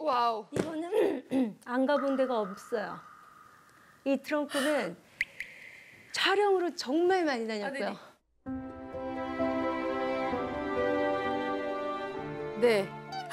와우. 이거는 안 가본 데가 없어요. 이 트렁크는 촬영으로 정말 많이 다녔고요. 네.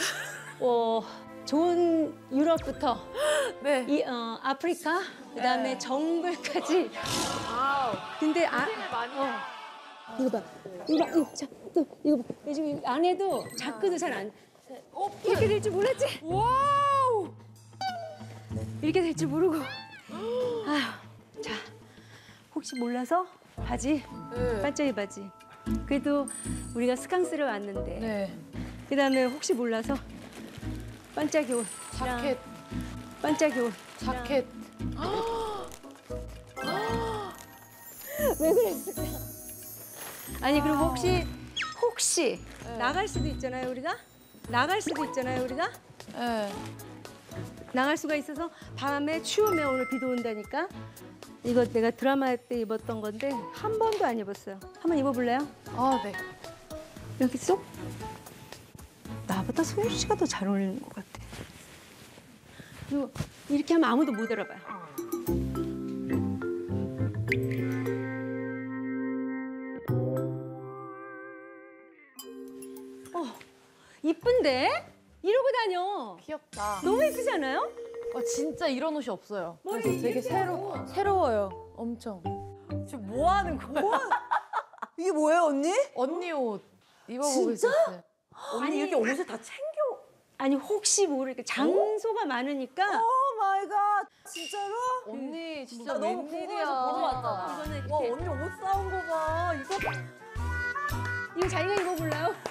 좋은 유럽부터 네. 아프리카, 그다음에 정글까지. 와우. 근데 많이. 이거 봐. 이거 봐. 지금 안에도 자크도 잘 안. 이렇게 될 줄 몰랐지? 와우. 이렇게 될 줄 모르고. 자, 혹시 몰라서 바지, 네. 반짝이 바지. 그래도 우리가 스캉스를 왔는데. 네. 그다음에 혹시 몰라서 반짝이 옷. 자켓. 반짝이 옷. 자켓. 왜 그랬을까? 아니 그리고 혹시 나갈 수도 있잖아요 우리가? 나갈 수도 있잖아요 우리가? 네. 나갈 수가 있어서 밤에 추우면 오늘 비도 온다니까. 이거 내가 드라마 때 입었던 건데 한 번도 안 입었어요. 한번 입어볼래요? 아, 네. 이렇게 쏙? 나보다 소율 씨가 더 잘 어울리는 것 같아. 그리고 이렇게 하면 아무도 못 알아봐요. 이쁜데? 이러고 다녀. 귀엽다. 너무 예쁘지 않아요? 진짜 이런 옷이 없어요. 머리 그래서 되게 이렇게 하고. 새로워요. 엄청. 지금 뭐 하는 거야? 이게 뭐예요, 언니? 언니 옷 입어보고 진짜? 있었어요. 언니 이렇게 옷을 다 챙겨. 아니 혹시 모르니까 장소가 많으니까. 오 마이 갓. 진짜로? 언니 진짜 나 너무 웬일이야. 궁금해서 보러 왔잖아. 이거는 와, 이렇게. 언니 옷 사온 거 봐. 이거 이거 자기가 입어볼래요?